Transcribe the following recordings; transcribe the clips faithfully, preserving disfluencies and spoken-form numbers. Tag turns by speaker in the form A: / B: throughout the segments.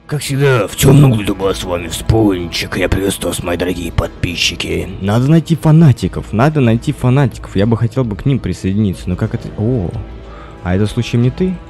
A: Как всегда, в темном углу с вами Вспомнчик. Я приветствую вас, мои дорогие подписчики.
B: Надо найти фанатиков, надо найти фанатиков. Я бы хотел бы к ним присоединиться, но как это... О, а это случаем не ты?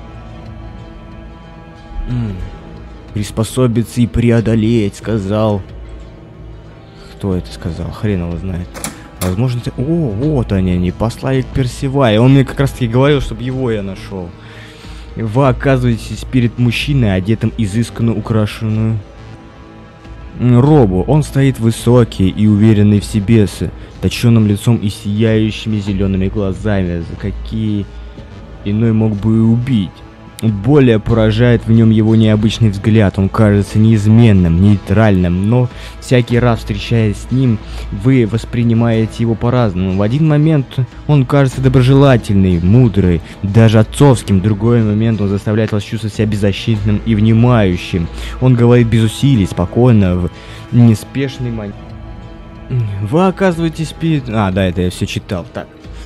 B: М-м. Приспособиться и преодолеть, сказал. Кто это сказал? Хрен его знает. Возможно, ты... О, вот они, они, посланник Персиваля. Он мне как раз таки говорил, чтобы его я нашел. Вы оказываетесь перед мужчиной, одетым изысканно украшенную робу. Он стоит высокий и уверенный в себе, с точенным лицом и сияющими зелеными глазами, за какие иной мог бы и убить. Более поражает в нем его необычный взгляд. Он кажется неизменным, нейтральным, но всякий раз, встречаясь с ним, вы воспринимаете его по-разному. В один момент он кажется доброжелательный, мудрый, даже отцовским. В другой момент он заставляет вас чувствовать себя беззащитным и внимающим. Он говорит без усилий, спокойно, в неспешной манере. Вы оказываетесь перед... А, да, это я все читал. Так.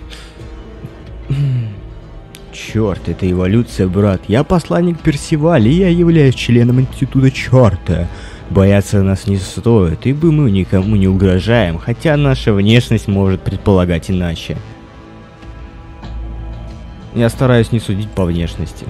B: Черт, это эволюция, брат. Я посланник Персиваля, и я являюсь членом Института Черта. Бояться нас не стоит, ибо мы никому не угрожаем, хотя наша внешность может предполагать иначе. Я стараюсь не судить по внешности.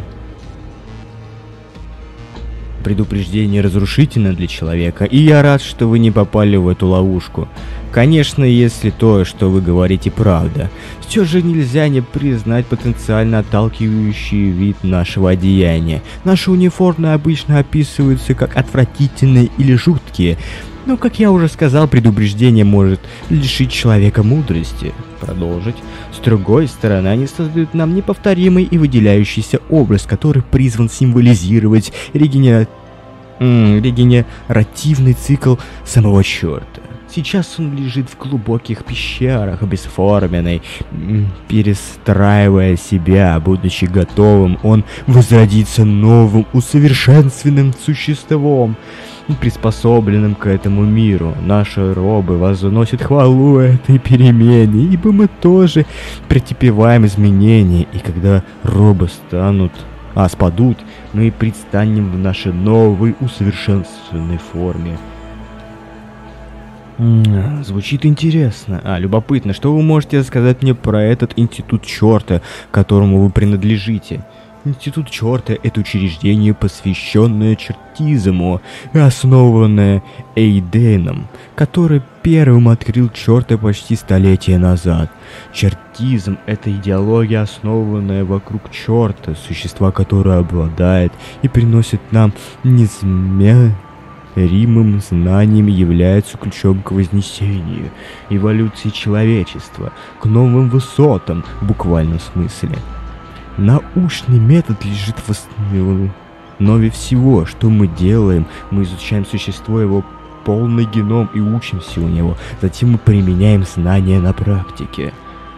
B: Предупреждение разрушительно для человека, и я рад, что вы не попали в эту ловушку. Конечно, если то, что вы говорите, правда. Все же нельзя не признать потенциально отталкивающий вид нашего одеяния. Наши униформы обычно описываются как отвратительные или жуткие. Но, как я уже сказал, предупреждение может лишить человека мудрости. Продолжить. С другой стороны, они создают нам неповторимый и выделяющийся образ, который призван символизировать регенера... м- регенеративный цикл самого черта. Сейчас он лежит в глубоких пещерах, бесформенный, перестраивая себя, будучи готовым, он возродится новым, усовершенствованным существом, приспособленным к этому миру. Наши робы возносят хвалу этой перемене, ибо мы тоже претерпеваем изменения, и когда робы станут, а спадут, мы предстанем в нашей новой усовершенствованной форме. М-м, звучит интересно. А, любопытно, что вы можете сказать мне про этот Институт Черта, которому вы принадлежите? Институт Черта — это учреждение, посвященное чертизму, основанное Эйденом, который первым открыл черта почти столетия назад. Чертизм — это идеология, основанная вокруг черта, существа, которое обладает и приносит нам неизменное Римым знанием, является ключом к вознесению, эволюции человечества, к новым высотам в буквальном смысле. Научный метод лежит в основе всего, что мы делаем. Мы изучаем существо, его полный геном и учимся у него. Затем мы применяем знания на практике.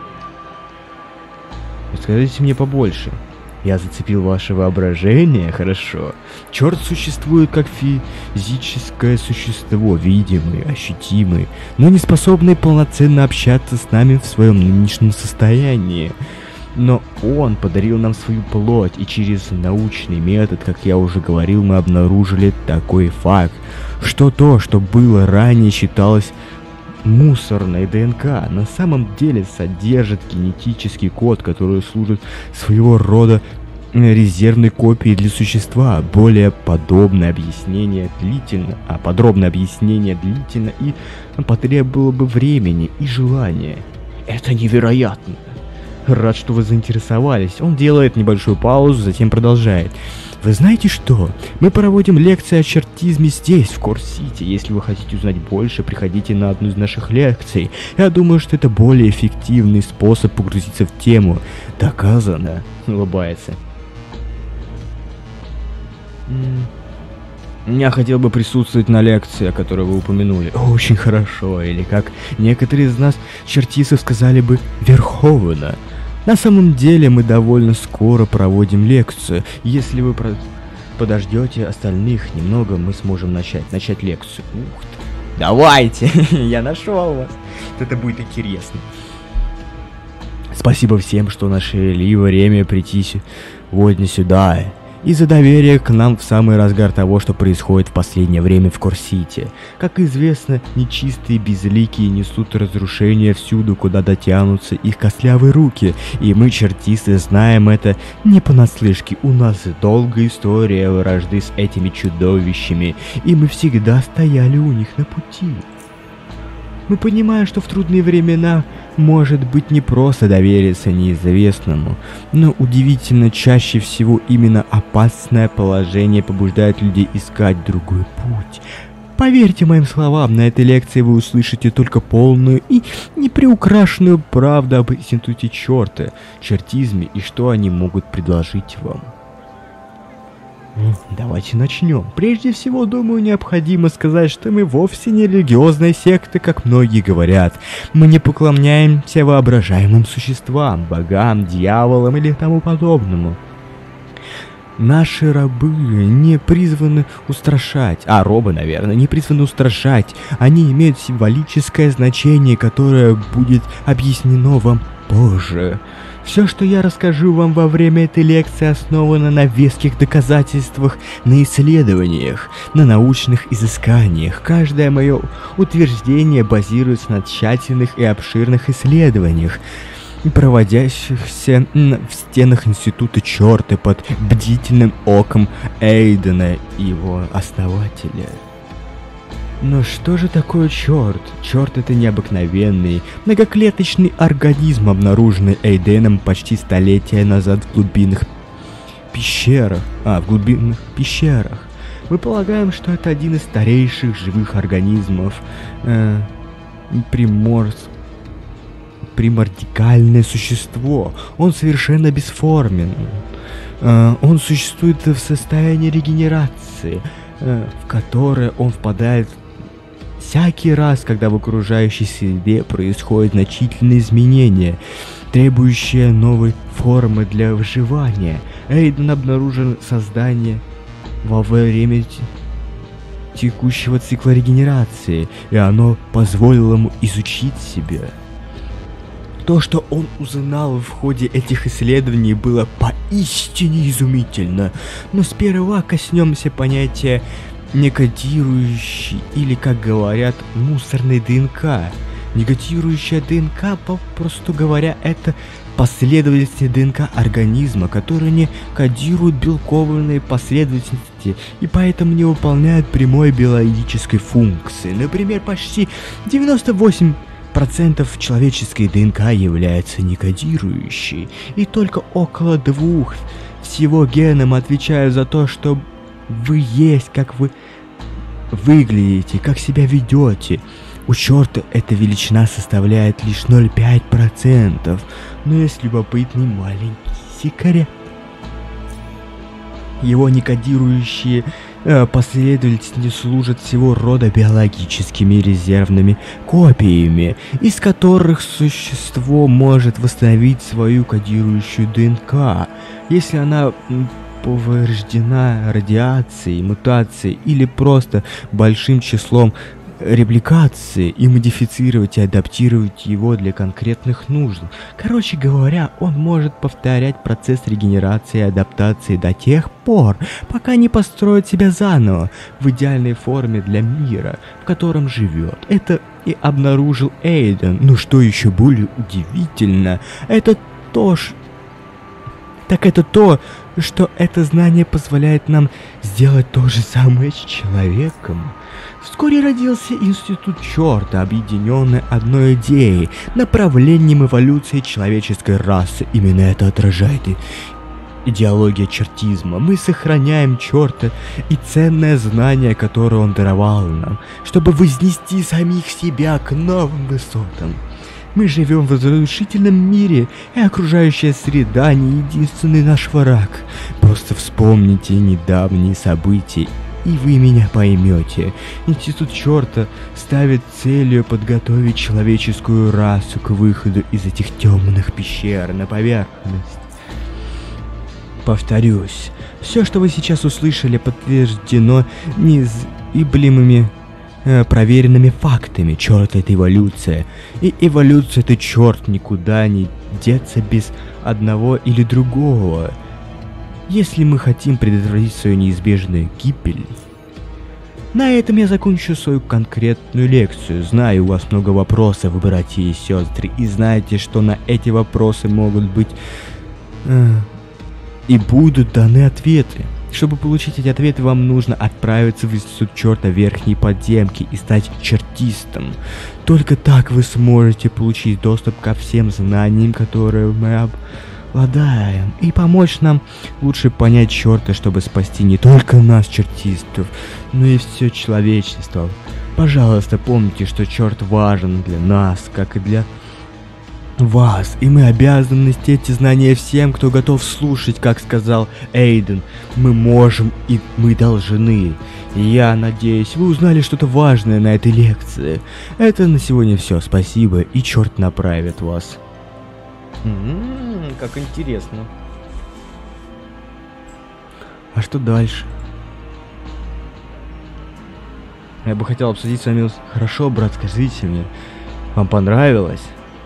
B: Расскажите мне побольше. Я зацепил ваше воображение, хорошо. Черт существует как физическое существо, видимый, ощутимый, но не способный полноценно общаться с нами в своем нынешнем состоянии. Но он подарил нам свою плоть, и через научный метод, как я уже говорил, мы обнаружили такой факт, что то, что было ранее считалось мусорной ДНК, на самом деле содержит генетический код, который служит своего рода резервной копией для существа. Более подобное объяснение длительно, а подробное объяснение длительно и потребовало бы времени и желания. Это невероятно. Рад, что вы заинтересовались. Он делает небольшую паузу, затем продолжает. Вы знаете что? Мы проводим лекции о чертизме здесь, в Корс-Сити. Если вы хотите узнать больше, приходите на одну из наших лекций. Я думаю, что это более эффективный способ погрузиться в тему. Доказано. Улыбается. Я хотел бы присутствовать на лекции, о которой вы упомянули. Очень хорошо. Или, как некоторые из нас, чертисов, сказали бы, верховно. На самом деле мы довольно скоро проводим лекцию. Если вы про... подождете остальных немного, мы сможем начать, начать лекцию. Ух ты. Давайте, я нашел вас. Это будет интересно. Спасибо всем, что нашли время прийти сегодня сюда. из-за доверия к нам в самый разгар того, что происходит в последнее время в Корсите. Как известно, нечистые безликие несут разрушение всюду, куда дотянутся их костлявые руки, и мы, чертисты, знаем это не понаслышке. У нас долгая история вражды с этими чудовищами, и мы всегда стояли у них на пути. Мы понимаем, что в трудные времена может быть не просто довериться неизвестному, но удивительно чаще всего именно опасное положение побуждает людей искать другой путь. Поверьте моим словам, на этой лекции вы услышите только полную и неприукрашенную правду об институте черта, чертизме и что они могут предложить вам. Давайте начнем. Прежде всего, думаю, необходимо сказать, что мы вовсе не религиозная секта, как многие говорят. Мы не поклоняемся воображаемым существам, богам, дьяволам или тому подобному. Наши рабы не призваны устрашать, а робы, наверное, не призваны устрашать. Они имеют символическое значение, которое будет объяснено вам позже. Все, что я расскажу вам во время этой лекции, основано на веских доказательствах, на исследованиях, на научных изысканиях. Каждое мое утверждение базируется на тщательных и обширных исследованиях, проводящихся в стенах Института Черта под бдительным оком Эйдена, его основателя. Но что же такое черт? Черт — это необыкновенный, многоклеточный организм, обнаруженный Эйденом почти столетия назад в глубинных пещерах. А, в глубинных пещерах. Мы полагаем, что это один из старейших живых организмов. Э, приморс... Примордикальное существо. Он совершенно бесформен. Э, он существует в состоянии регенерации, э, в которое он впадает всякий раз, когда в окружающей среде происходят значительные изменения, требующие новой формы для выживания. Эйден обнаружил создание во время текущего цикла регенерации, и оно позволило ему изучить себя. То, что он узнал в ходе этих исследований, было поистине изумительно. Но сперва коснемся понятия некодирующий, или, как говорят, мусорный ДНК. Негатирующая ДНК, попросту говоря, это последовательности ДНК организма, которые не кодируют белковые последовательности и поэтому не выполняют прямой биологической функции. Например, почти девяносто восемь процентов человеческой ДНК является некодирующей, и только около двух всего геном отвечают за то, что вы есть, как вы выглядите, как себя ведете. У черта эта величина составляет лишь ноль целых пять десятых процента. Но есть любопытный маленький секрет. Его некодирующие э, последовательности служат всего рода биологическими резервными копиями, из которых существо может восстановить свою кодирующую ДНК, если она повреждена радиацией, мутацией или просто большим числом репликации, и модифицировать и адаптировать его для конкретных нужд. Короче говоря, он может повторять процесс регенерации и адаптации до тех пор, пока не построит себя заново в идеальной форме для мира, в котором живет. Это и обнаружил Эйден. Но что еще более удивительно, это то, что так это то, что это знание позволяет нам сделать то же самое с человеком. Вскоре родился Институт Черта, объединенный одной идеей, направлением эволюции человеческой расы. Именно это отражает и идеология чертизма. Мы сохраняем черта и ценное знание, которое он даровал нам, чтобы вознести самих себя к новым высотам. Мы живем в разрушительном мире, и окружающая среда не единственный наш враг. Просто вспомните недавние события, и вы меня поймете. Институт Черта ставит целью подготовить человеческую расу к выходу из этих темных пещер на поверхность. Повторюсь, все, что вы сейчас услышали, подтверждено неизъяснимыми проверенными фактами. Черт — это эволюция. И эволюция — это черт, никуда не деться без одного или другого. если мы хотим предотвратить свою неизбежную гибель. На этом я закончу свою конкретную лекцию. Знаю, у вас много вопросов, братья и сестры, и знаете, что на эти вопросы могут быть э, и будут даны ответы. Чтобы получить эти ответы, вам нужно отправиться в институт черта верхней подземки и стать чертистом. Только так вы сможете получить доступ ко всем знаниям, которые мы обладаем, и помочь нам лучше понять черта, чтобы спасти не только нас, чертистов, но и все человечество. Пожалуйста, помните, что черт важен для нас, как и для вас, и мы обязаны нести эти знания всем, кто готов слушать, как сказал Эйден. Мы можем и мы должны. И я надеюсь, вы узнали что-то важное на этой лекции. Это на сегодня все. Спасибо, и черт направит вас. М-м-м, как интересно. А что дальше? Я бы хотел обсудить с вами. Хорошо, брат, скажите мне, вам понравилось?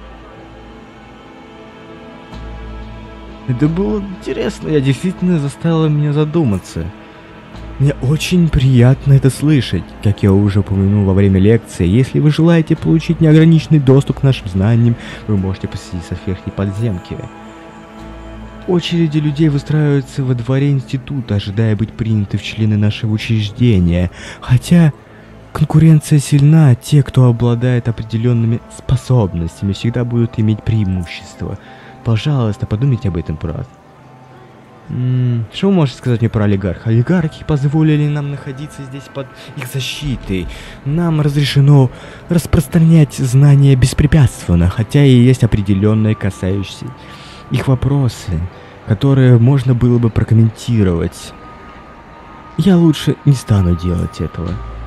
B: Это было интересно, я действительно заставила меня задуматься. Мне очень приятно это слышать. Как я уже упомянул во время лекции, если вы желаете получить неограниченный доступ к нашим знаниям, вы можете посетить верхней подземки. Очереди людей выстраиваются во дворе института, ожидая быть приняты в члены нашего учреждения. Хотя конкуренция сильна, те, кто обладает определенными способностями, всегда будут иметь преимущество. Пожалуйста, подумайте об этом, брат. М-м, что вы можете сказать мне про олигарх? Олигархи позволили нам находиться здесь под их защитой. Нам разрешено распространять знания беспрепятственно, хотя и есть определенные касающиеся их вопросы, которые можно было бы прокомментировать. Я лучше не стану делать этого.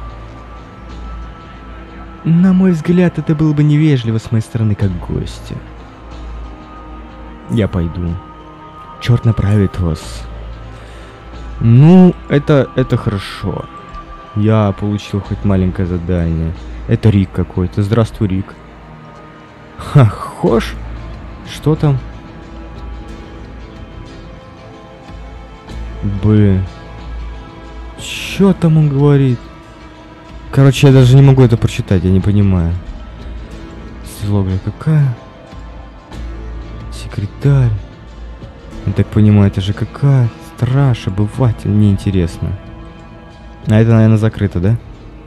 B: На мой взгляд, это было бы невежливо с моей стороны как гостя. Я пойду. Черт направит вас. Ну, это, это хорошо. Я получил хоть маленькое задание. Это Рик какой-то. Здравствуй, Рик. Ха, хош? Что там? Блин. Чё там он говорит? Короче, я даже не могу это прочитать, я не понимаю. Слогля какая? Секретарь. Я так понимаю, это же какая? Страж, обыватель. Неинтересно. А это, наверное, закрыто, да?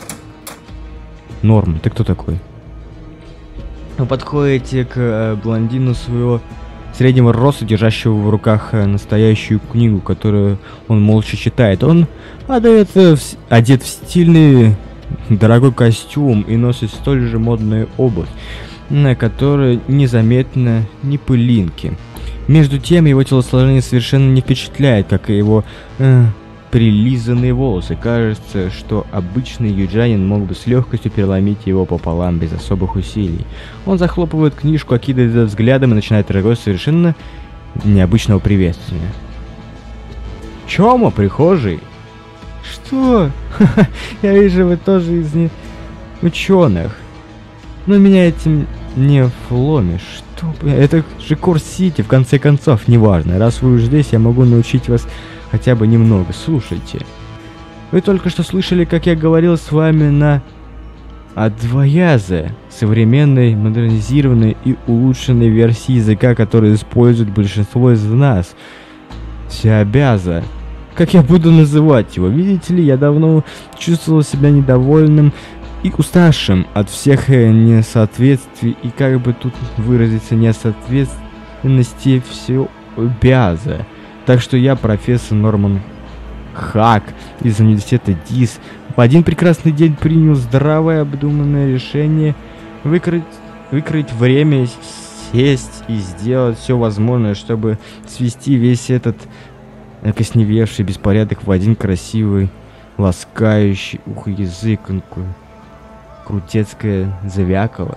B: Норм, ты кто такой? Вы подходите к э, блондину своего среднего роста, держащего в руках э, настоящую книгу, которую он молча читает. Он одет, э, в, одет в стильный дорогой костюм и носит столь же модную обувь, на которой незаметно ни пылинки. Между тем, его телосложение совершенно не впечатляет, как и его э, прилизанные волосы. Кажется, что обычный юджанин мог бы с легкостью переломить его пополам без особых усилий. Он захлопывает книжку, окидывает взглядом и начинает разговор совершенно необычного приветствия. Чёма, прихожий? Что? Я вижу, вы тоже из не... ученых. Но меня этим не вломишь. Что? Это же Курс-Сити, в конце концов, неважно. Раз вы уж здесь, я могу научить вас хотя бы немного. Слушайте. Вы только что слышали, как я говорил с вами на Адваязе, современной, модернизированной и улучшенной версии языка, который использует большинство из нас. Сиабяза. Как я буду называть его? Видите ли, я давно чувствовал себя недовольным и уставшим от всех несоответствий, и как бы тут выразиться, несоответственности все Бяза. Так что я профессор Норман Хак из университета ДИС в один прекрасный день принял здравое обдуманное решение выкроить, выкроить время, сесть и сделать все возможное, чтобы свести весь этот окосневевший беспорядок в один красивый, ласкающий ухо язык, крутецкое завякало.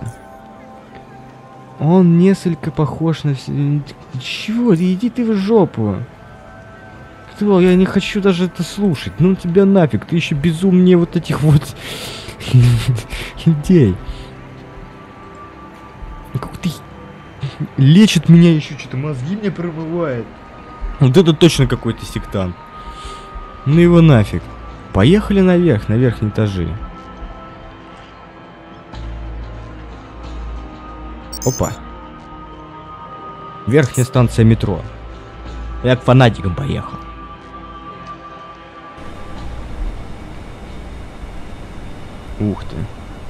B: Он несколько похож на все... Чего? Иди ты в жопу. Кто? Я не хочу даже это слушать. Ну тебя нафиг. Ты еще безумнее вот этих вот людей. Как ты лечит меня еще что-то, мозги мне пробывает. Вот это точно какой-то сектант. Ну его нафиг. Поехали наверх, на верхние этажи. Опа. Верхняя станция метро. Я к фанатикам поехал. Ух ты.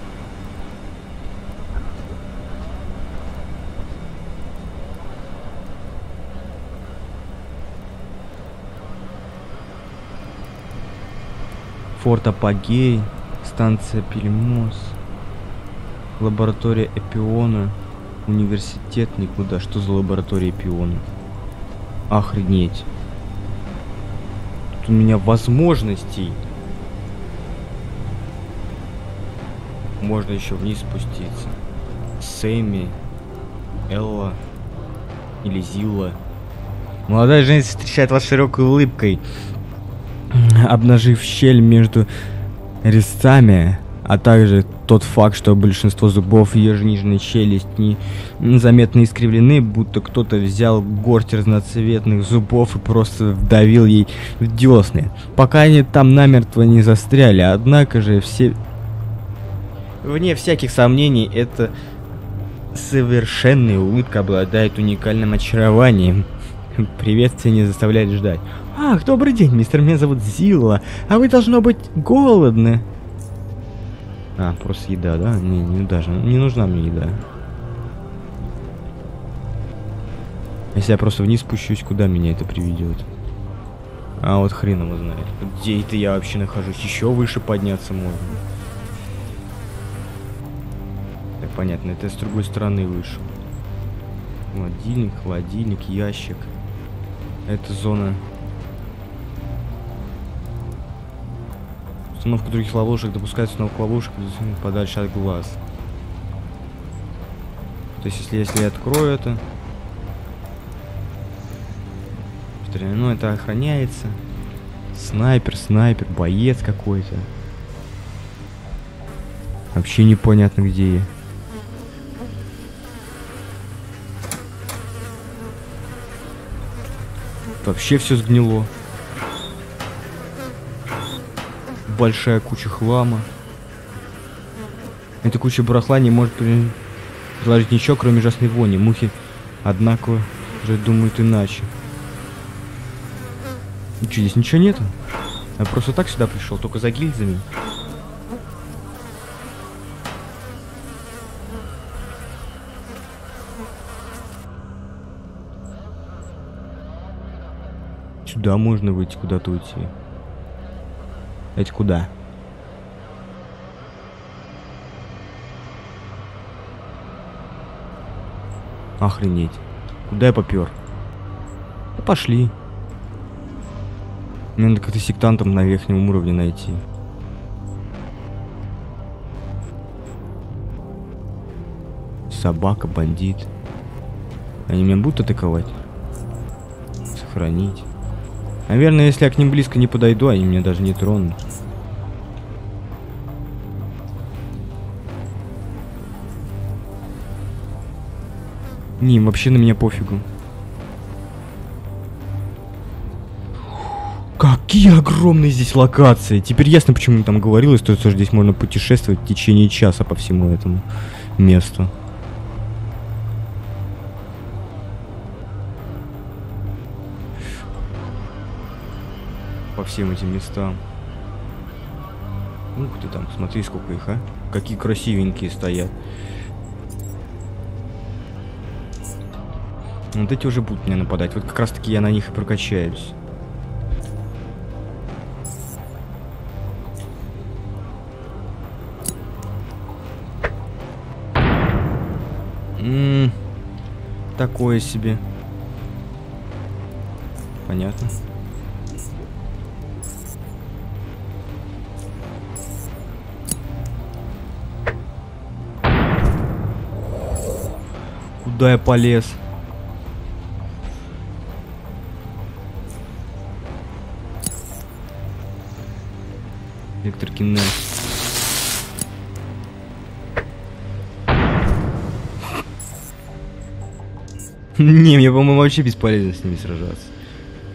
B: Форт Апогей, станция Пельмос, лаборатория Эпиона, университет никуда. Что за лаборатория Эпиона? Охренеть. Тут у меня возможностей. Можно еще вниз спуститься. Сэмми, Элла или Зилла. Молодая женщина встречает вас широкой улыбкой, обнажив щель между резцами, а также тот факт, что большинство зубов ее же нижней челюсти заметно искривлены, будто кто-то взял горсть разноцветных зубов и просто вдавил ей в десны, пока они там намертво не застряли. Однако же все... Вне всяких сомнений, эта совершенная улыбка обладает уникальным очарованием. Приветствие не заставляет ждать. Ах, добрый день, мистер, меня зовут Зилла, а вы, должно быть, голодны. А, просто еда, да? Не, не даже, не нужна мне еда. Если я просто вниз спущусь, куда меня это приведет? А вот хрен его знает. Где это я вообще нахожусь? Еще выше подняться можно. Так, понятно, это с другой стороны вышел. Холодильник, холодильник, ящик. Это зона... Установка других ловушек. Допускается установка ловушек подальше от глаз. То есть, если, если я открою это... Ну, это охраняется. Снайпер, снайпер, боец какой-то. Вообще непонятно, где я. Вообще все сгнило. Большая куча хлама. Эта куча барахла не может предложить ничего, кроме ужасной вони. Мухи, однако, же думают иначе. И что, здесь ничего нету? Я просто так сюда пришел, только за гильзами. Сюда можно выйти, куда-то уйти. Это куда? Охренеть. Куда я попер? Да пошли. Мне надо как-то сектантом на верхнем уровне найти. Собака, бандит. Они меня будут атаковать? Сохранить. Наверное, если я к ним близко не подойду, они меня даже не тронут. Не, им вообще на меня пофигу. Какие огромные здесь локации. Теперь ясно, почему там говорилось, что здесь можно путешествовать в течение часа по всему этому месту. По всем этим местам. Ух ты, там, смотри, сколько их, а. Какие красивенькие стоят. Вот эти уже будут мне нападать. Вот как раз таки я на них и прокачаюсь. Ммм, такое себе. Понятно. Куда я полез? Вектор кинет. Не, мне, по-моему, вообще бесполезно с ними сражаться.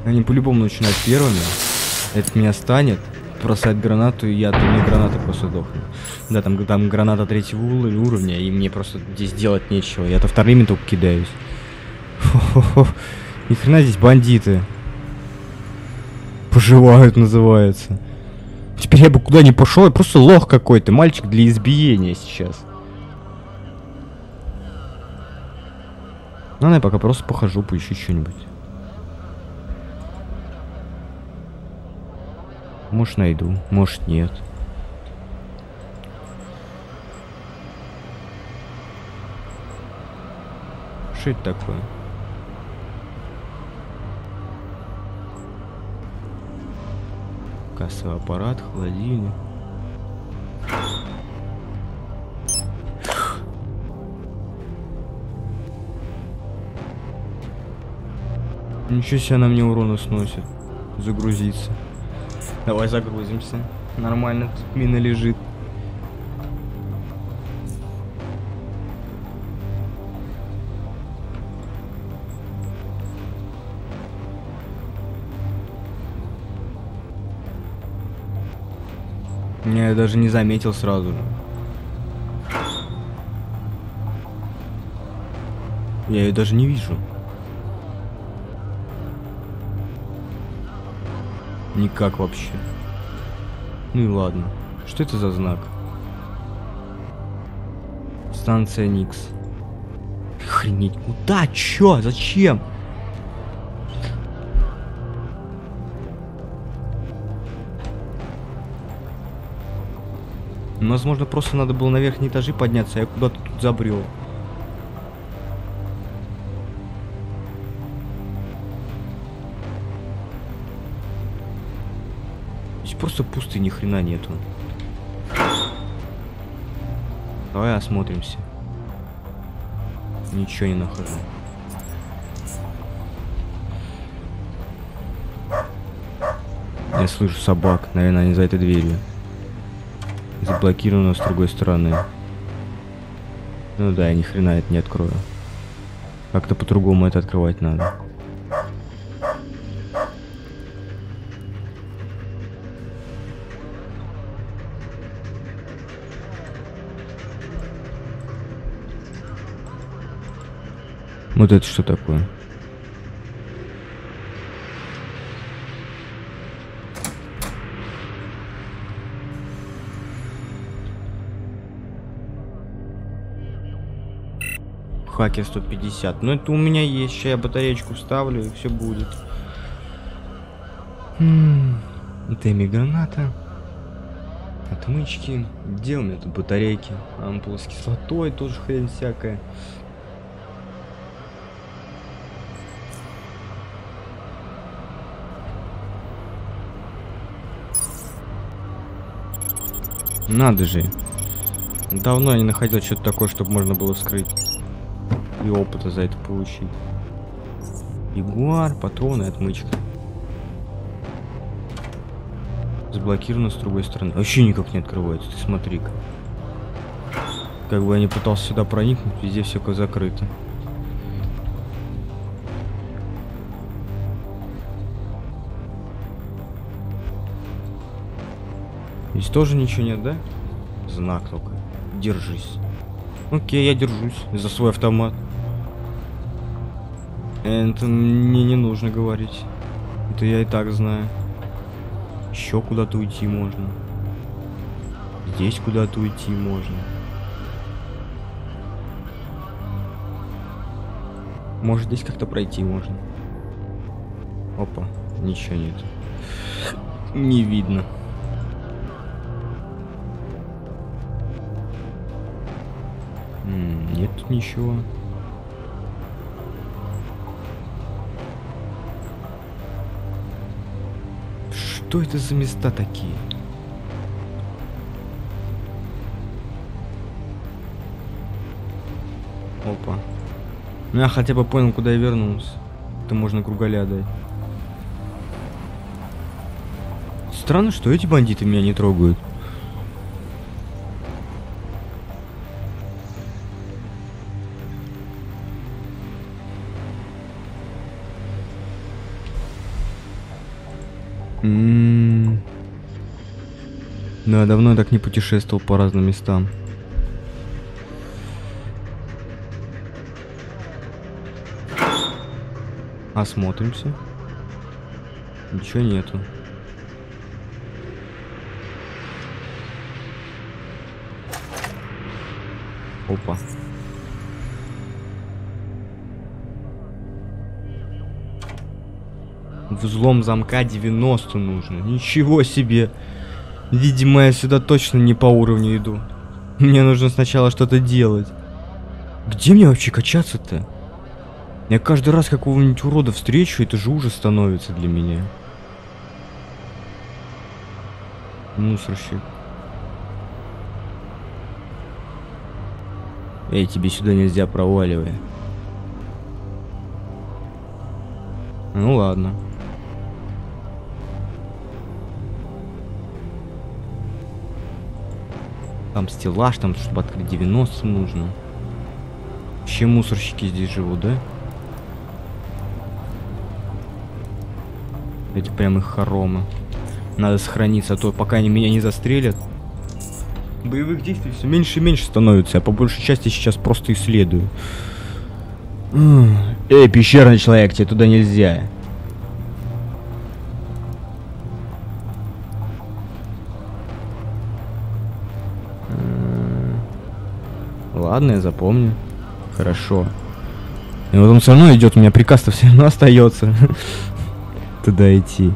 B: Они по-любому начинают первыми. Это меня станет. Бросает гранату, и я от одной гранаты просто дохну. Да, там, там граната третьего уровня, и мне просто здесь делать нечего. Я-то вторыми только кидаюсь. Хо-хо-хо. Ни хрена здесь бандиты. Поживают, называется. Теперь я бы куда ни пошел, я просто лох какой-то. Мальчик для избиения сейчас. Ну, я пока просто похожу, поищу что-нибудь. Может, найду, может, нет. Что это такое? Кассовый аппарат, холодильник. Ничего себе, она мне урона сносит. Загрузиться. Давай загрузимся. Нормально, тут мина лежит. Я даже не заметил сразу же. Я ее даже не вижу. Никак вообще. Ну и ладно. Что это за знак? Станция Никс. Охренеть. Куда? Чё? Зачем? Возможно, просто надо было на верхние этажи подняться, а я куда-то тут забрел. Здесь просто пусто, ни хрена нету. Давай осмотримся. Ничего не нахожу. Я слышу собак, наверное, они за этой дверью. Заблокировано с другой стороны. Ну да, я ни хрена это не открою. Как-то по-другому это открывать надо. Вот это что такое? Хакер сто пятьдесят. Ну это у меня есть. Сейчас я батареечку вставлю и все будет. М-м, это граната. Отмычки. Где у меня тут батарейки? Ампула с кислотой, тоже хрень всякая. Надо же. Давно я не находил что-то такое, чтобы можно было вскрыть. И опыта за это получить. Ягуар, патроны, отмычка. Заблокировано с другой стороны. Вообще никак не открывается, ты смотри-ка. Как бы я не пытался сюда проникнуть, везде все закрыто. Здесь тоже ничего нет, да? Знак только. Держись. Окей, я держусь за свой автомат. Это мне не нужно говорить. Это я и так знаю. Еще куда-то уйти можно. Здесь куда-то уйти можно. Может, здесь как-то пройти можно. Опа, ничего нет. Не видно. М-м, нет тут ничего. Что это за места такие? Опа. Ну я хотя бы понял, куда я вернулся. Это можно кругаля дать. Странно, что эти бандиты меня не трогают. М-м-м. Да, давно я так не путешествовал по разным местам. Осмотримся. Ничего нету. Опа. Взлом замка девяносто нужно. Ничего себе. Видимо, я сюда точно не по уровню иду. Мне нужно сначала что-то делать. Где мне вообще качаться-то? Я каждый раз какого-нибудь урода встречу, это же ужас становится для меня. Мусорщик. Эй, тебе сюда нельзя, проваливай. Ну ладно. Там стеллаж, там, чтобы открыть девяносто нужно. Вообще мусорщики здесь живут, да? Эти прям их хоромы. Надо сохраниться, а то пока они меня не застрелят. Боевых действий все меньше и меньше становится. Я по большей части сейчас просто исследую. Эй, пещерный человек, тебе туда нельзя. Ладно, я запомню. Хорошо. И вот он все равно идет, у меня приказ-то все равно остается туда идти.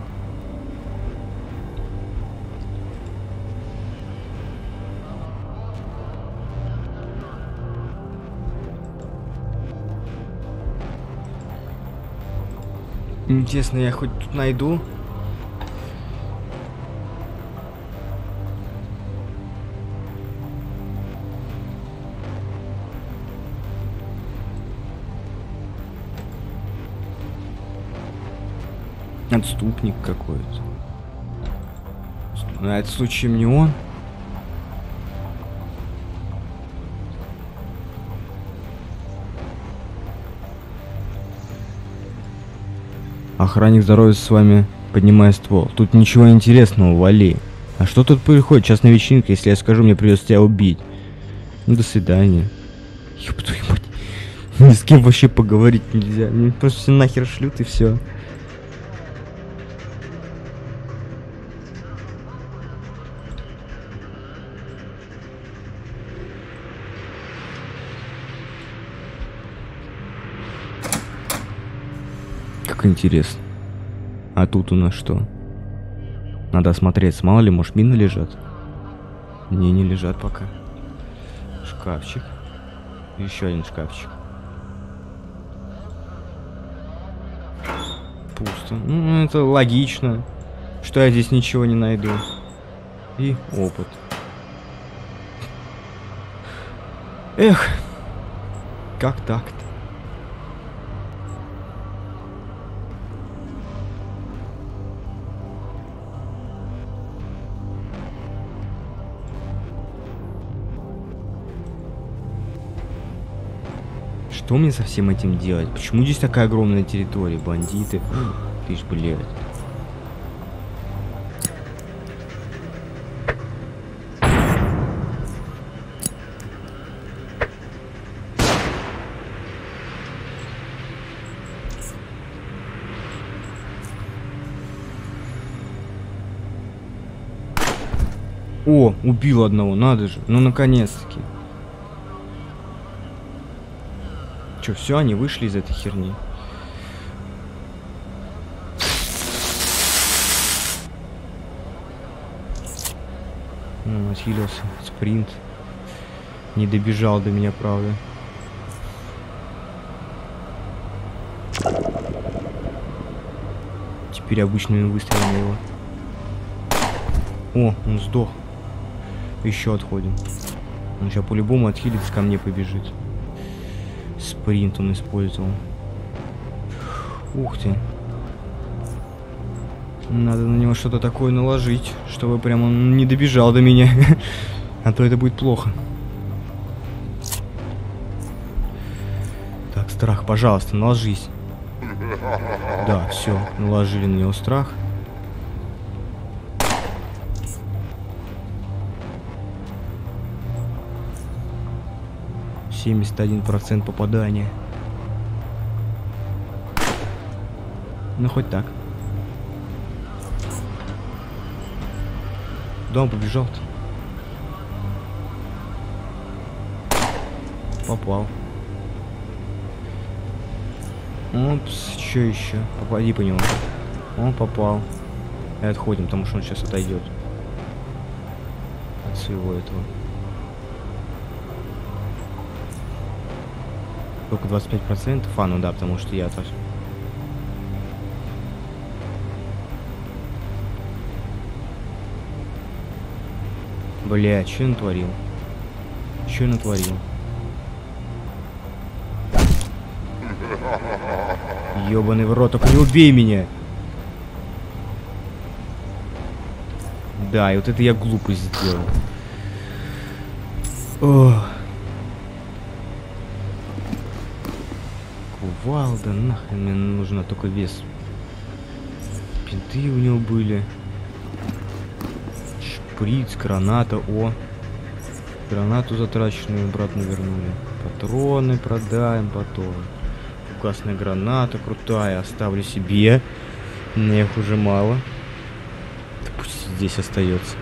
B: Интересно, я хоть тут найду? Отступник какой-то. А это случаем не он? Охранник здоровья с вами, поднимая ствол. Тут ничего интересного, вали. А что тут происходит? Частная вечеринка, если я скажу, мне придется тебя убить. Ну, до свидания. Ёб твою мать. Ни с кем вообще поговорить нельзя. Мне просто все нахер шлют и все. Как интересно. А тут у нас что? Надо осмотреться. Мало ли, может, мины лежат? Не, не лежат пока. Шкафчик. Еще один шкафчик. Пусто. Ну, это логично. Что я здесь ничего не найду. И опыт. Эх. Как так-то? Что мне со всем этим делать? Почему здесь такая огромная территория? Бандиты. Ты ж, блядь. О, убил одного, надо же. Ну, наконец-таки. Че, все, они вышли из этой херни. Ну, отхилился. Спринт. Не добежал до меня, правда. Теперь обычными выстрелами его. О, он сдох. Еще отходим. Он сейчас по-любому отхилится, ко мне побежит. Спринт он использовал. Ух ты. Надо на него что-то такое наложить, чтобы прям он не добежал до меня. А то это будет плохо. Так, страх, пожалуйста, наложись. Да, все, наложили на него страх. семьдесят один процент попадания. Ну, хоть так. Куда он побежал-то? Попал. Опс, что еще? Попади по нему. Он попал. И отходим, потому что он сейчас отойдет от своего этого. Только двадцать пять процентов. А, ну да, потому что я тоже. Бля, что я натворил? Что я натворил? Ёбаный в рот, только не убей меня! Да, и вот это я глупость сделал. Ох. Кувалда, нахрен мне нужна только вес. Пинты у него были. Шприц, граната, о. Гранату затраченную обратно вернули. Патроны продаем потом. Фугасная граната крутая, оставлю себе. Мне их уже мало. Да пусть здесь остается.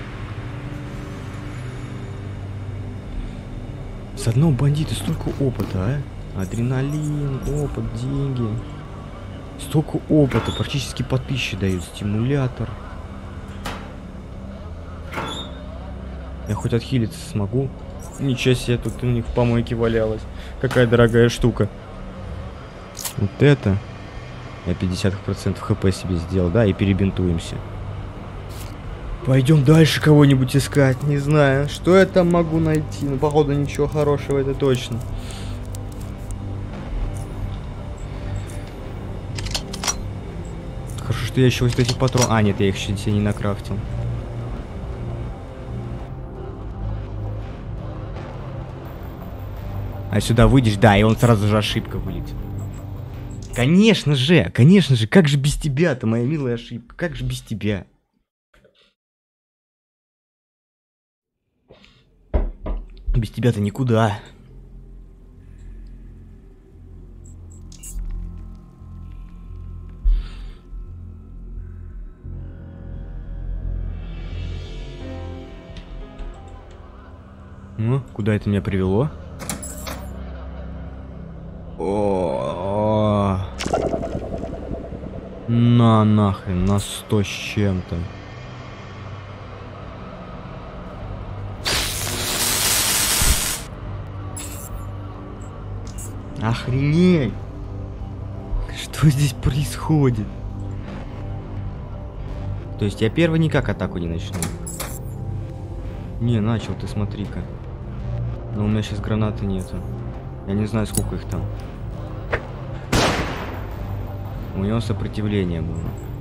B: С одного бандита столько опыта, а? Адреналин, опыт, деньги. Столько опыта, практически по тысяче дают. Стимулятор. Я хоть отхилиться смогу? Ничего себе, тут у них в помойке валялась. Какая дорогая штука. Вот это. Я пятьдесят процентов хп себе сделал, да, и перебинтуемся. Пойдем дальше кого-нибудь искать. Не знаю, что я там могу найти. Ну, походу, ничего хорошего, это точно. Хорошо, что я еще вот эти патроны... А, нет, я их еще себе не накрафтил. А сюда выйдешь, да, и он сразу же ошибка вылетит. Конечно же, конечно же, как же без тебя-то, моя милая ошибка, как же без тебя? Без тебя-то никуда. Ну, куда это меня привело? О, на нахрен, на сто с чем-то. Охренеть! Что здесь происходит? То есть я первый никак атаку не начну? Не, начал, ты смотри-ка. Но у меня сейчас гранаты нету. Я не знаю, сколько их там. У него сопротивление было.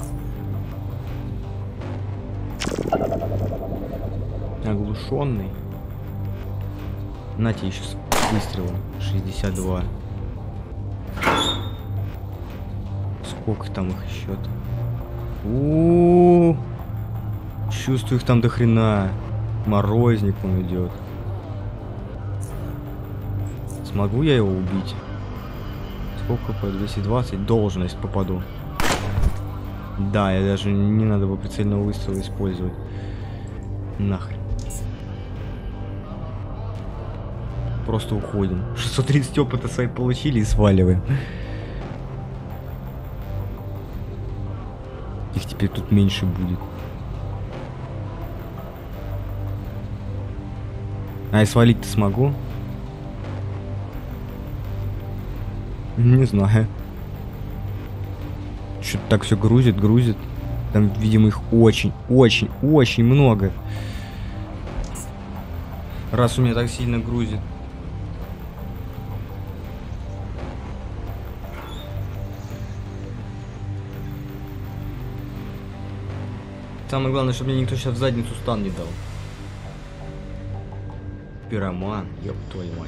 B: Оглушенный. На тебе еще выстрела. шестьдесят два. Сколько там их еще-то? У-у-у-у. Чувствую их там до хрена. Морозник он идет. Смогу я его убить? Сколько по двести двадцать? Должен, если попаду. Да, я даже не надо бы прицельного выстрела использовать. Нахрен. Просто уходим. шестьсот тридцать опыта свои получили и сваливаем. Их теперь тут меньше будет. А и свалить-то смогу? Не знаю. Что-то так все грузит, грузит. Там, видимо, их очень, очень, очень много. Раз у меня так сильно грузит. Самое главное, чтобы мне никто сейчас в задницу стан не дал. Пироман, ёб твою мать.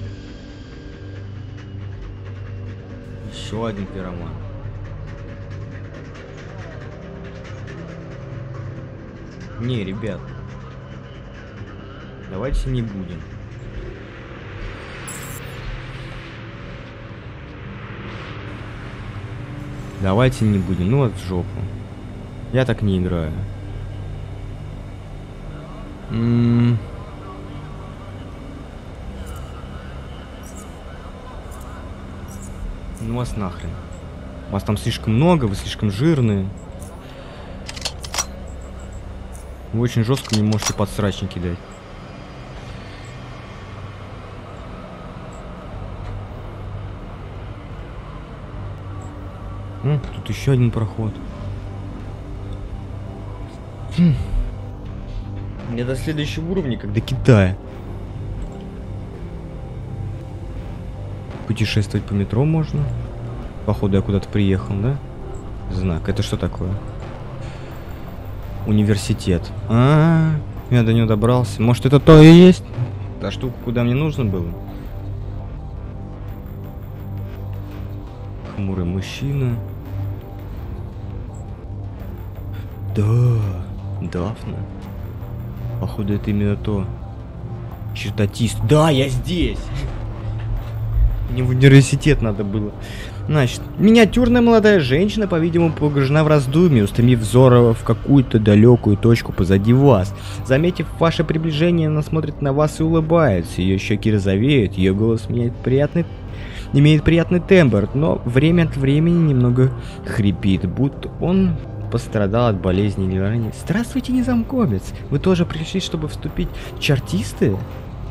B: Еще один пироман. Не, ребят. Давайте не будем. Давайте не будем. Ну вот в жопу. Я так не играю. М-м- ну вас нахрен. Вас там слишком много, вы слишком жирные. Вы очень жестко не можете подсрачники дать. М, тут еще один проход. Хм. Мне до следующего уровня, как до Китая. Путешествовать по метро можно. Походу я куда-то приехал, да? Знак. Это что такое? Университет. А, -а, -а я до него добрался. Может, это то и есть? Та штука, куда мне нужно было? Хмурый мужчина. Да, Дафна. Походу, это именно то. Чертатист. Да, я здесь. Мне в университет надо было. Значит, миниатюрная молодая женщина, по-видимому, погружена в раздумье, устремив взор в какую-то далекую точку позади вас. Заметив ваше приближение, она смотрит на вас и улыбается. Ее щеки розовеют, ее голос меняет приятный, имеет приятный тембр, но время от времени немного хрипит, будто он пострадал от болезни или ранения. Здравствуйте, незнакомец. Вы тоже пришли, чтобы вступить в чартисты?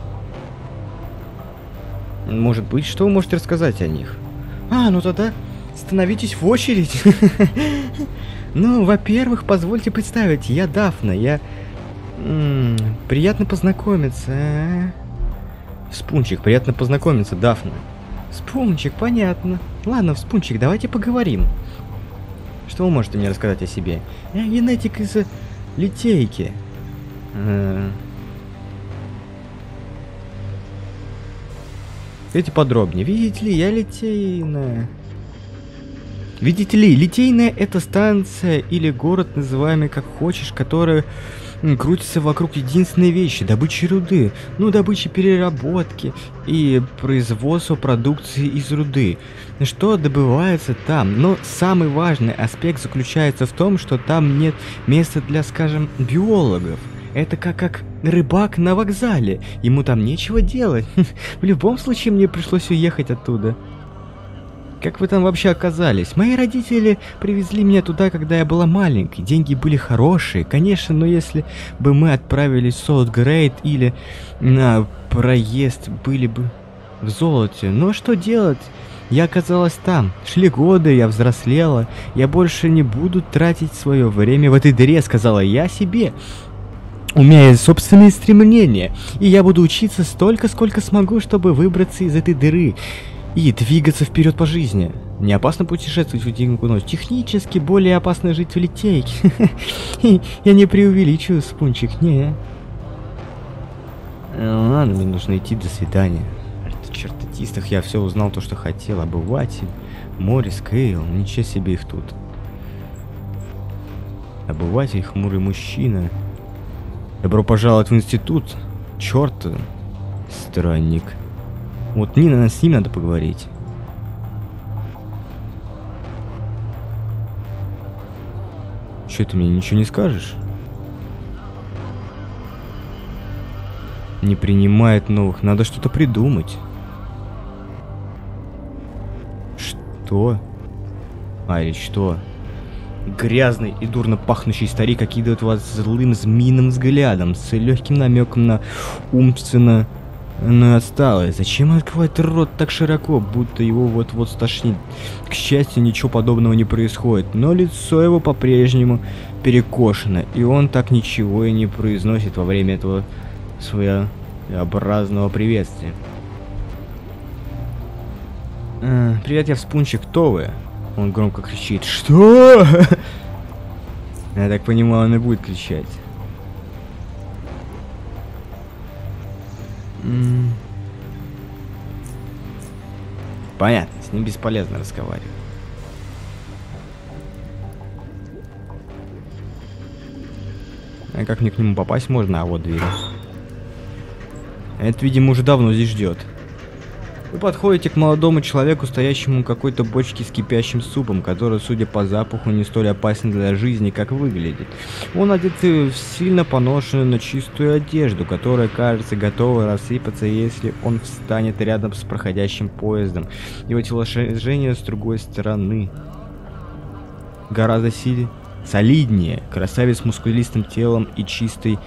B: Может быть, что вы можете рассказать о них? А, ну тогда становитесь в очередь. Ну, во-первых, позвольте представить, я Дафна, я... Приятно познакомиться. Вспунчик, приятно познакомиться, Дафна. Вспунчик, понятно. Ладно, Вспунчик, давайте поговорим. Что вы можете мне рассказать о себе? Я генетик из Литейки. Эти подробнее. Видите ли, я литейная. Видите ли, литейная это станция или город, называемый как хочешь, которая крутится вокруг единственной вещи — добычи руды. Ну, добычи, переработки и производства продукции из руды. Что добывается там? Но самый важный аспект заключается в том, что там нет места для, скажем, биологов. Это как, как рыбак на вокзале. Ему там нечего делать. В любом случае мне пришлось уехать оттуда. Как вы там вообще оказались? Мои родители привезли меня туда, когда я была маленькой. Деньги были хорошие, конечно, но если бы мы отправились в Солтгрейд или на проезд, были бы в золоте. Но что делать? Я оказалась там. Шли годы, я взрослела. Я больше не буду тратить свое время в этой дыре, сказала я себе. У меня есть собственные стремления, и я буду учиться столько, сколько смогу, чтобы выбраться из этой дыры и двигаться вперед по жизни. Не опасно путешествовать в Литейку ночь. Технически более опасно жить в Литейке. Я не преувеличиваю, Спунчик, не. Ладно, мне нужно идти, до свидания. В чертатистах я все узнал, то, что хотел. Обыватель, Морис, Кейл, ничего себе их тут. Обыватель, хмурый мужчина. Добро пожаловать в институт. Черт, странник. Вот Нина, с ним надо поговорить. Че, ты мне ничего не скажешь? Не принимает новых. Надо что-то придумать. Что? А, или что? Грязный и дурно пахнущий старик окидывает вас злым змеиным взглядом с легким намеком на умственно на отсталость. Зачем он открывает рот так широко, будто его вот-вот стошнит? К счастью, ничего подобного не происходит, но лицо его по-прежнему перекошено, и он так ничего и не произносит во время этого своеобразного приветствия. А, привет, я Вспунчик, кто вы? Он громко кричит. Что? Я так понимаю, он и будет кричать. М-м. Понятно, с ним бесполезно разговаривать. А как мне к нему попасть можно? А вот дверь. Это, видимо, уже давно здесь ждет. Вы подходите к молодому человеку, стоящему в какой-то бочке с кипящим супом, который, судя по запаху, не столь опасен для жизни, как выглядит. Он одет в сильно поношенную, но чистую одежду, которая, кажется, готова рассыпаться, если он встанет рядом с проходящим поездом. Его телосложение с другой стороны гораздо сильнее. Солиднее, красавец с мускулистым телом и чистой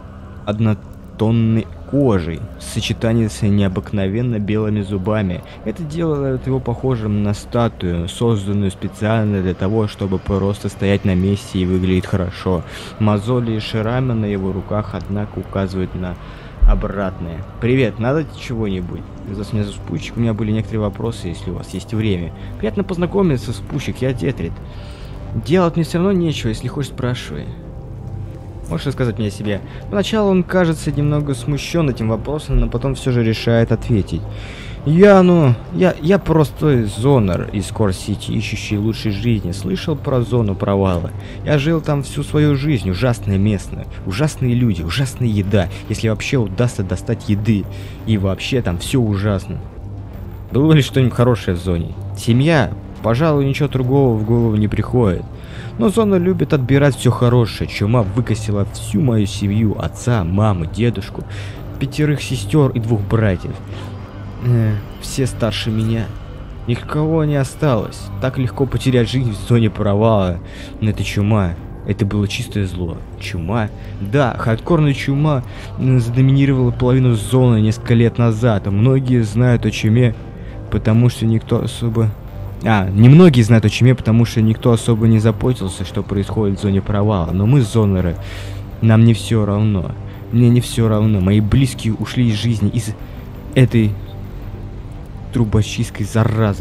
B: однотонной кожей, в сочетании с необыкновенно белыми зубами. Это делает его похожим на статую, созданную специально для того, чтобы просто стоять на месте и выглядеть хорошо. Мозоли и шрамы на его руках, однако, указывают на обратное. Привет, надо чего-нибудь? За меня за спутчик, у меня были некоторые вопросы, если у вас есть время. Приятно познакомиться, спутчик, я Тетрит. Делать мне все равно нечего, если хочешь, спрашивай. Можешь рассказать мне о себе? Поначалу он кажется немного смущен этим вопросом, но потом все же решает ответить. Я, ну, я, я простой зонер из Кор-Сити, ищущий лучшей жизни. Слышал про зону провала? Я жил там всю свою жизнь. Ужасное место, ужасные люди, ужасная еда. Если вообще удастся достать еды. И вообще там все ужасно. Было ли что-нибудь хорошее в зоне? Семья? Пожалуй, ничего другого в голову не приходит. Но зона любит отбирать все хорошее. Чума выкосила всю мою семью. Отца, маму, дедушку, пятерых сестер и двух братьев. Э, все старше меня. Никого не осталось. Так легко потерять жизнь в зоне провала. Но это чума. Это было чистое зло. Чума? Да, хардкорная чума задоминировала половину зоны несколько лет назад. Многие знают о чуме, потому что никто особо... А, немногие знают о чуме, потому что никто особо не заботился, что происходит в зоне провала. Но мы, зонеры, нам не все равно. Мне не все равно. Мои близкие ушли из жизни из этой трубочистской заразы.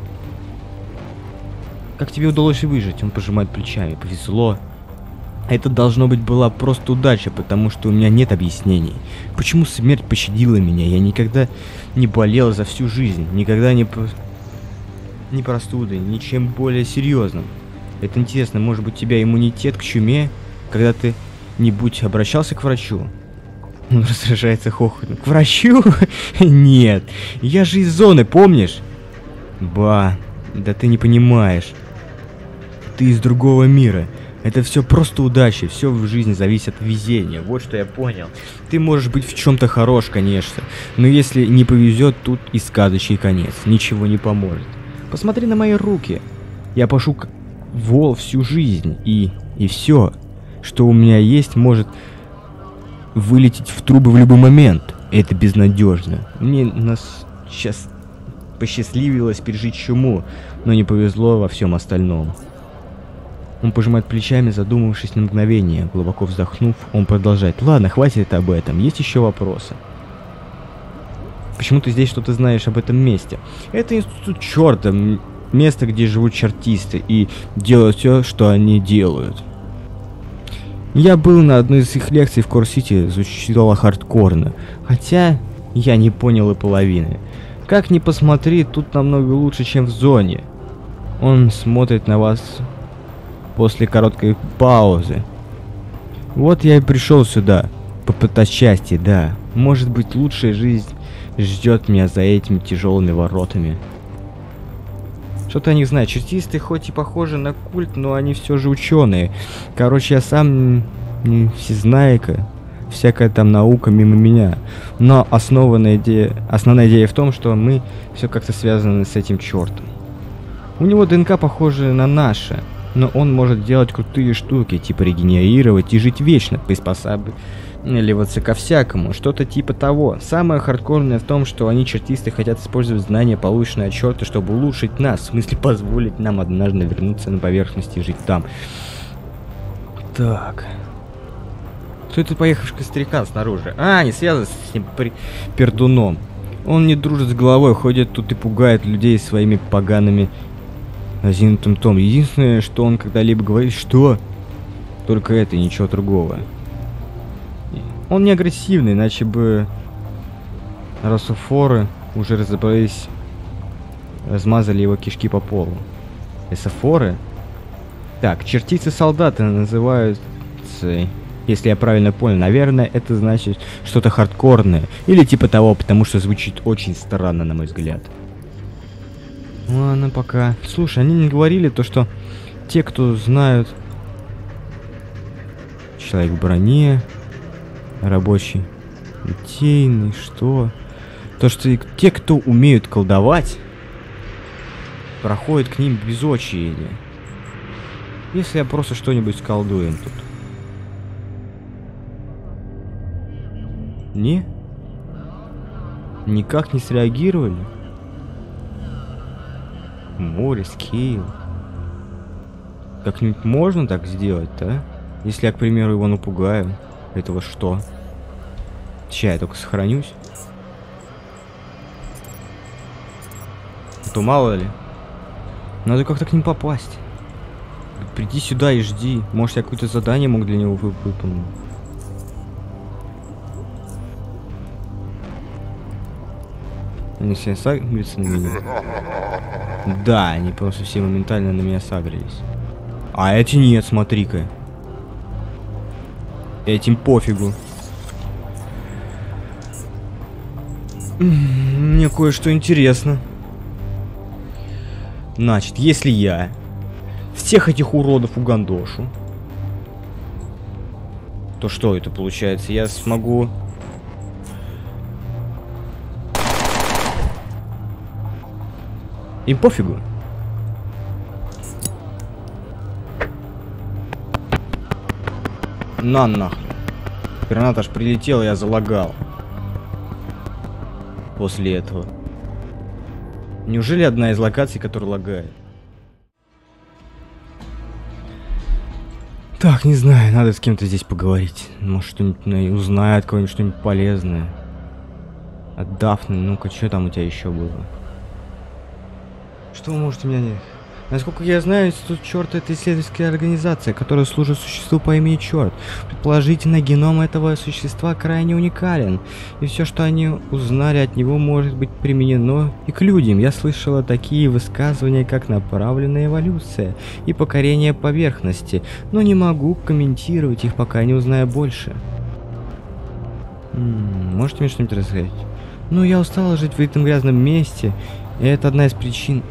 B: Как тебе удалось выжить? Он пожимает плечами. Повезло. Это должно быть была просто удача, потому что у меня нет объяснений. Почему смерть пощадила меня? Я никогда не болел за всю жизнь. Никогда не... ни простудой, ничем более серьезным. Это интересно, может быть, у тебя иммунитет к чуме, когда ты нибудь обращался к врачу? Он раздражается хохотом. К врачу? Нет, я же из зоны, помнишь? Ба, да ты не понимаешь. Ты из другого мира. Это все просто удача, все в жизни зависит от везения. Вот что я понял. Ты можешь быть в чем-то хорош, конечно, но если не повезет, тут и сказочный конец. Ничего не поможет. Посмотри на мои руки. Я пашу как вол всю жизнь, и, и все, что у меня есть, может вылететь в трубы в любой момент. Это безнадежно. Мне нас сейчас посчастливилось пережить чуму, но не повезло во всем остальном. Он пожимает плечами, задумавшись на мгновение. Глубоко вздохнув, он продолжает. Ладно, хватит об этом, есть еще вопросы. Почему ты здесь что-то знаешь об этом месте? Это институт черта, место, где живут чертисты и делают все, что они делают. Я был на одной из их лекций в Кор-Сити, звучало хардкорно, хотя я не понял и половины. Как ни посмотри, тут намного лучше, чем в зоне. Он смотрит на вас после короткой паузы. Вот я и пришел сюда, попытать счастье, да. Может быть, лучшая жизнь ждет меня за этими тяжелыми воротами. Что-то я не знаю, чертисты хоть и похожи на культ, но они все же ученые. Короче, я сам не всезнайка, всякая там наука мимо меня. Но основная идея, основная идея в том, что мы все как-то связаны с этим чертом. У него ДНК похожа на наше, но он может делать крутые штуки, типа регенерировать и жить вечно, приспосабливаться ко всякому, что-то типа того. Самое хардкорное в том, что они, чертисты, хотят использовать знания, полученные от черта, чтобы улучшить нас, в смысле позволить нам однажды вернуться на поверхность и жить там. Так. Кто это поехавший старикан снаружи? А, не связан с ним пердуном. Он не дружит с головой, ходит тут и пугает людей своими погаными разинутым том. Единственное, что он когда-либо говорит, что только это, ничего другого. Он не агрессивный, иначе бы Рософоры уже разобрались, размазали его кишки по полу. Эсофоры? Так, чертицы-солдаты называются Если я правильно понял, наверное, это значит что-то хардкорное. Или типа того, потому что звучит очень странно, на мой взгляд. Ладно, пока. Слушай, они не говорили то, что те, кто знают... Человек в броне, рабочий, литейный, что? То, что те, кто умеют колдовать, проходят к ним без очереди. Если я просто что-нибудь сколдуем тут. Не? Никак не среагировали? Морис, Кейл. Как-нибудь можно так сделать-то, а? Если я, к примеру, его напугаю. Этого что? Сейчас я только сохранюсь. А то мало ли. Надо как-то к ним попасть. Приди сюда и жди. Может, я какое-то задание мог для него вып выполнить. Они все сагрятся на меня. Да, они просто все моментально на меня сагрились. А эти нет, смотри-ка. Этим пофигу. Мне кое-что интересно. Значит, если я всех этих уродов угандошу, то что это получается? Я смогу... Им пофигу. На нахуй. Граната аж прилетела, я залагал. После этого. Неужели одна из локаций, которая лагает? Так, не знаю, надо с кем-то здесь поговорить. Может, что-нибудь узнает, кого-нибудь что-нибудь полезное. От Дафны, ну-ка, что там у тебя еще было? Что вы можете меня не... Насколько я знаю, Институт Черта — это исследовательская организация, которая служит существу по имени Черт. Предположительно, геном этого существа крайне уникален, и все, что они узнали от него, может быть применено и к людям. Я слышала такие высказывания, как направленная эволюция и покорение поверхности, но не могу комментировать их, пока не узнаю больше. М-м, можете мне что-нибудь рассказать? Ну, я устала жить в этом грязном месте, и это одна из причин...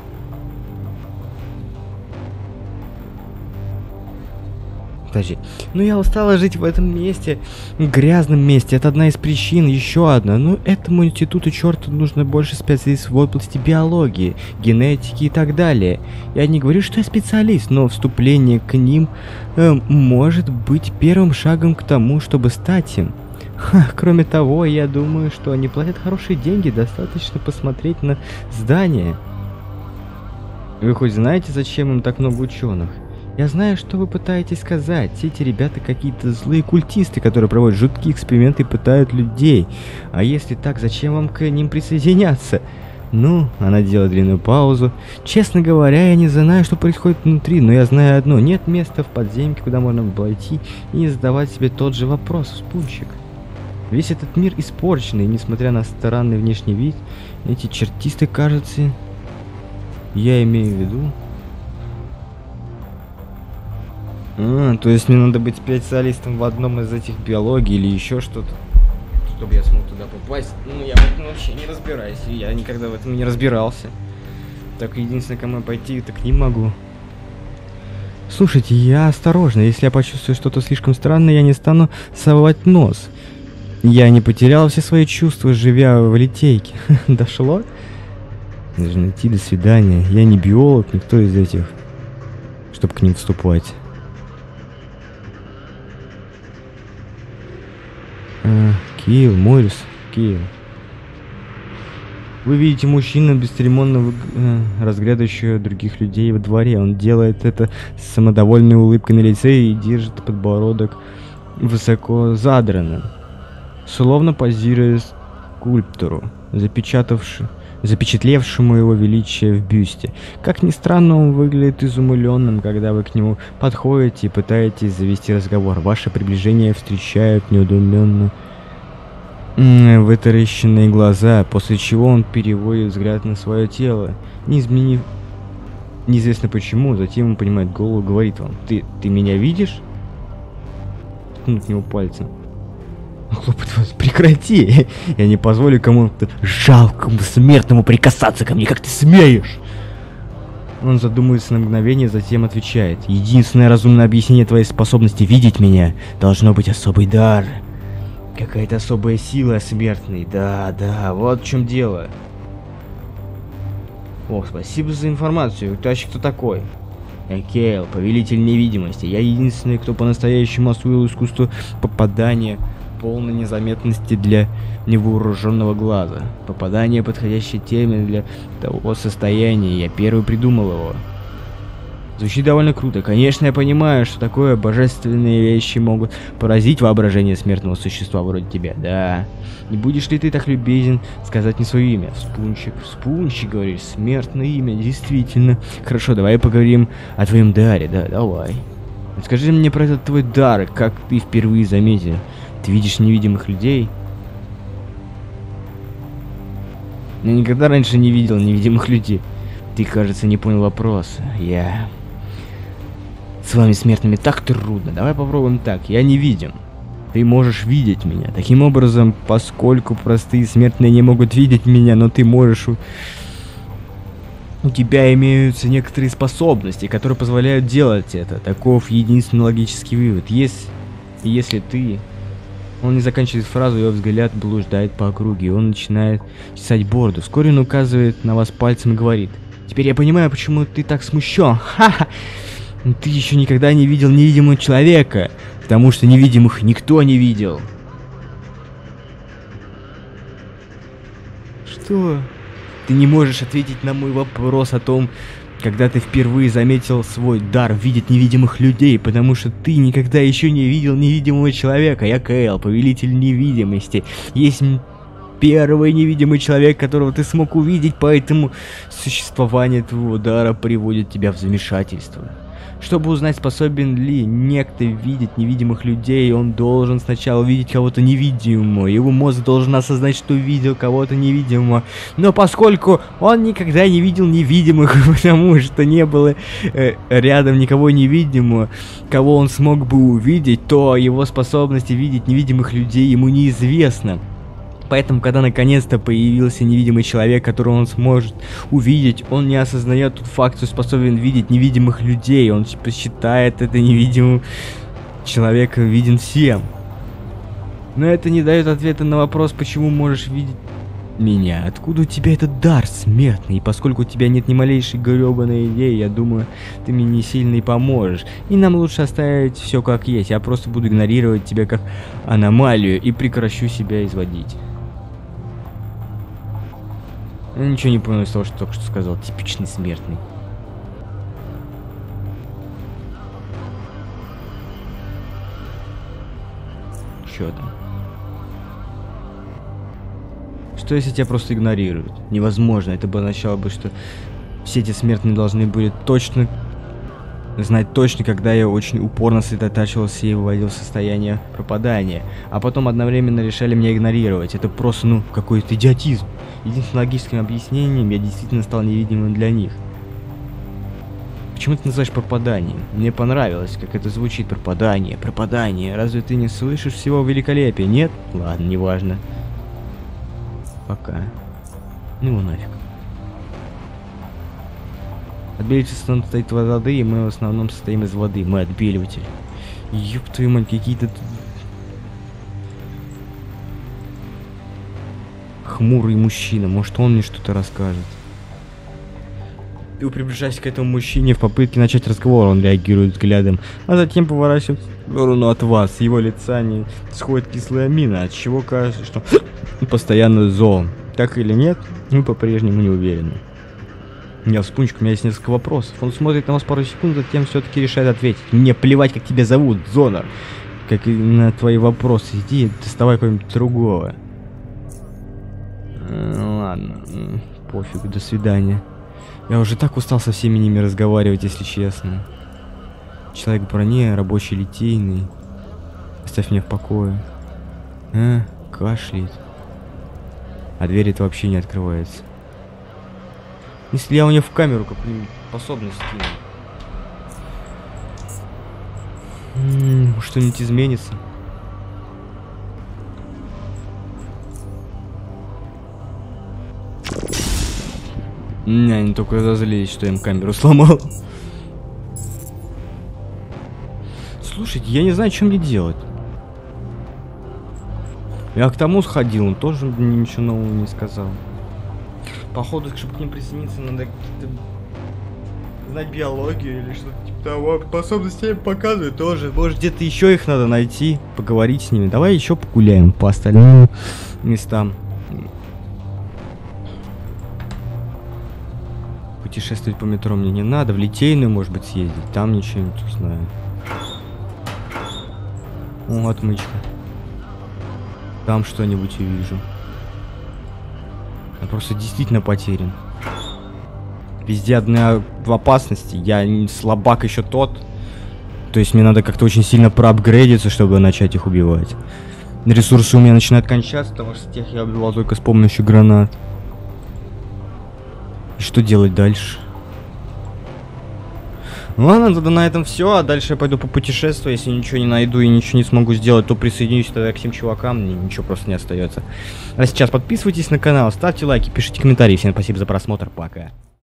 B: Подожди. Ну я устала жить в этом месте, грязном месте. Это одна из причин. Еще одна. Ну этому институту черта нужно больше специалистов в области биологии, генетики и так далее. Я не говорю, что я специалист, но вступление к ним э, может быть первым шагом к тому, чтобы стать им. Ха, кроме того, я думаю, что они платят хорошие деньги. Достаточно посмотреть на здание. Вы хоть знаете, зачем им так много ученых? Я знаю, что вы пытаетесь сказать. Все эти ребята какие-то злые культисты, которые проводят жуткие эксперименты и пытают людей. А если так, зачем вам к ним присоединяться? Ну, она делает длинную паузу. Честно говоря, я не знаю, что происходит внутри, но я знаю одно. Нет места в подземке, куда можно войти и не задавать себе тот же вопрос, Вспунчик. Весь этот мир испорченный, несмотря на странный внешний вид. Эти чертисты, кажется, я имею в виду... А, то есть мне надо быть специалистом в одном из этих биологий или еще что-то, чтобы я смог туда попасть. Ну, я в этом вообще не разбираюсь. Я никогда в этом не разбирался. Так, единственное, кому я пойти, так не могу. Слушайте, я осторожно. Если я почувствую что-то слишком странное, я не стану совать нос. Я не потерял все свои чувства, живя в литейке. Дошло? Нужно идти, до свидания. Я не биолог, никто из этих, чтобы к ним вступать. Киев, Морис, Киев. Вы видите мужчину, бесцеремонно э, разглядывающего других людей во дворе. Он делает это с самодовольной улыбкой на лице и держит подбородок высоко задранным, словно позируя скульптору, запечатавшему, запечатлевшему его величие в бюсте. Как ни странно, он выглядит изумленным, когда вы к нему подходите и пытаетесь завести разговор. Ваше приближение встречают неудуменно вытаращенные глаза, после чего он переводит взгляд на свое тело, не изменив... Неизвестно почему, затем он поднимает голову и говорит вам: Ты, ты меня видишь? ткнуть в него пальцем. Хлопать вас, прекрати! Я не позволю кому-то жалкому смертному прикасаться ко мне, как ты смеешь! Он задумывается на мгновение, затем отвечает. Единственное разумное объяснение твоей способности видеть меня должно быть особый дар. Какая-то особая сила смертной. Да, да, вот в чем дело. О, спасибо за информацию. Ты вообще кто такой? Я Кейл, повелитель невидимости. Я единственный, кто по-настоящему освоил искусство попадания полной незаметности для невооруженного глаза. Попадание — подходящий термин для того состояния. Я первый придумал его. Звучит довольно круто. Конечно, я понимаю, что такое божественные вещи могут поразить воображение смертного существа вроде тебя. Да. Не будешь ли ты так любезен сказать мне свое имя? Вспунчик. Вспунчик, говоришь. Смертное имя. Действительно. Хорошо, давай поговорим о твоем даре. Да, давай. Скажи мне про этот твой дар. Как ты впервые заметил? Ты видишь невидимых людей? Я никогда раньше не видел невидимых людей. Ты, кажется, не понял вопроса. Я... С вами смертными так трудно. Давай попробуем так. Я невидим. Ты можешь видеть меня. Таким образом, поскольку простые смертные не могут видеть меня, но ты можешь... У, у тебя имеются некоторые способности, которые позволяют делать это. Таков единственный логический вывод. Если, если ты... Он не заканчивает фразу, его взгляд блуждает по округе, и он начинает чесать бороду. Вскоре он указывает на вас пальцем и говорит: «Теперь я понимаю, почему ты так смущен. Ха-ха! Ты еще никогда не видел невидимого человека, потому что невидимых никто не видел». Что? Ты не можешь ответить на мой вопрос о том, когда ты впервые заметил свой дар видеть невидимых людей, потому что ты никогда еще не видел невидимого человека. Я Кейл, повелитель невидимости. Есть первый невидимый человек, которого ты смог увидеть, поэтому существование твоего дара приводит тебя в замешательство. Чтобы узнать, способен ли некто видеть невидимых людей, он должен сначала видеть кого-то невидимого. Его мозг должен осознать, что видел кого-то невидимого. Но поскольку он никогда не видел невидимых, потому что не было э, рядом никого невидимого, кого он смог бы увидеть, то его способности видеть невидимых людей ему неизвестно. Поэтому, когда наконец-то появился невидимый человек, которого он сможет увидеть, он не осознает тот факт, что способен видеть невидимых людей. Он типа считает это невидимым человеком виден всем. Но это не дает ответа на вопрос, почему можешь видеть меня. Откуда у тебя этот дар смертный? И поскольку у тебя нет ни малейшей гребаной идеи, я думаю, ты мне не сильно и поможешь. И нам лучше оставить все как есть. Я просто буду игнорировать тебя как аномалию и прекращу себя изводить. Я ничего не понял из того, что только что сказал. Типичный смертный. Что там? Что если тебя просто игнорируют? Невозможно. Это бы означало бы, что все эти смертные должны были точно знать точно, когда я очень упорно сосредотачивался и выводил в состояние пропадания. А потом одновременно решали меня игнорировать. Это просто, ну, какой-то идиотизм. Единственным логическим объяснением я действительно стал невидимым для них. Почему ты называешь пропаданием? Мне понравилось, как это звучит. Пропадание, пропадание. Разве ты не слышишь всего великолепия? Нет? Ладно, неважно. Пока. Ну его нафиг. Отбеливатель состоит из воды, и мы в основном состоим из воды. Мы отбеливатель. Ёб твою мать, какие-то... Хмурый мужчина. Может, он мне что-то расскажет. Ты приближаешься к этому мужчине в попытке начать разговор. Он реагирует взглядом, а затем поворачивается в сторону от вас. С его лица не сходит кислая мина, от чего кажется, что постоянно зол. Так или нет, мы по-прежнему не уверены. Я вспомню, у меня есть несколько вопросов. Он смотрит на вас пару секунд, затем все-таки решает ответить. Мне плевать, как тебя зовут, Зонар. Как и на твои вопросы. Иди, доставай кого-нибудь другого. Ладно, пофиг, до свидания. Я уже так устал со всеми ними разговаривать, если честно. Человек в броне, рабочий литейный. Оставь меня в покое. А, кашляет. А дверь-то вообще не открывается. Если я у нее в камеру какую-нибудь способность скину. М-м, что-нибудь изменится. Не, они только разозлились, что я им камеру сломал. Слушайте, я не знаю, что мне делать. Я к тому сходил, он тоже мне ничего нового не сказал. Походу, чтобы к ним присоединиться, надо какие-то... знать биологию или что-то типа того. Способности им показывают тоже. Может, где-то еще их надо найти, поговорить с ними. Давай еще погуляем по остальным местам. Путешествовать по метро мне не надо. В Литейную, может быть, съездить. Там ничего не знаю. О, отмычка. Там что-нибудь увижу. Я просто действительно потерян. Везде одна в опасности. Я не слабак еще тот. То есть мне надо как-то очень сильно проапгрейдиться, чтобы начать их убивать. Ресурсы у меня начинают кончаться, потому что тех я убивал только с помощью гранат. И что делать дальше? Ну ладно, тогда на этом все, а дальше я пойду по путешествию. Если ничего не найду и ничего не смогу сделать, то присоединюсь тогда к всем чувакам, мне ничего просто не остается. А сейчас подписывайтесь на канал, ставьте лайки, пишите комментарии. Всем спасибо за просмотр, пока.